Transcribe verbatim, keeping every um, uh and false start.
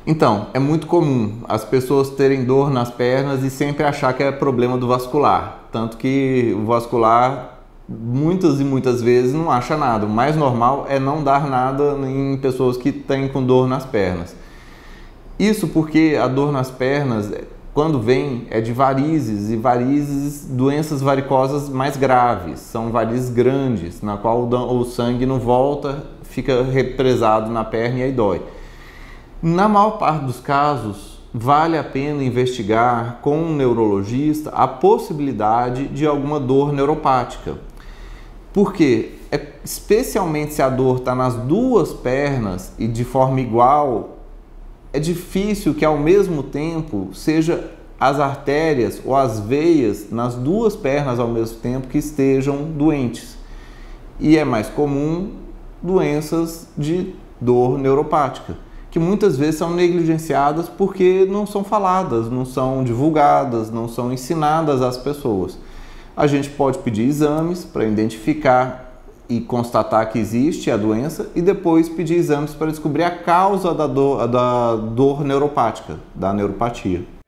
Então, é muito comum as pessoas terem dor nas pernas e sempre achar que é problema do vascular. Tanto que o vascular, muitas e muitas vezes, não acha nada. O mais normal é não dar nada em pessoas que têm com dor nas pernas. Isso porque a dor nas pernas, quando vem, é de varizes, e varizes, doenças varicosas mais graves. São varizes grandes, na qual o sangue não volta, fica represado na perna e aí dói. Na maior parte dos casos, vale a pena investigar com um neurologista a possibilidade de alguma dor neuropática. Por quê? É, especialmente se a dor está nas duas pernas e de forma igual, é difícil que ao mesmo tempo seja as artérias ou as veias nas duas pernas ao mesmo tempo que estejam doentes. E é mais comum doenças de dor neuropática, que muitas vezes são negligenciadas porque não são faladas, não são divulgadas, não são ensinadas às pessoas. A gente pode pedir exames para identificar e constatar que existe a doença e depois pedir exames para descobrir a causa da dor, da dor neuropática, da neuropatia.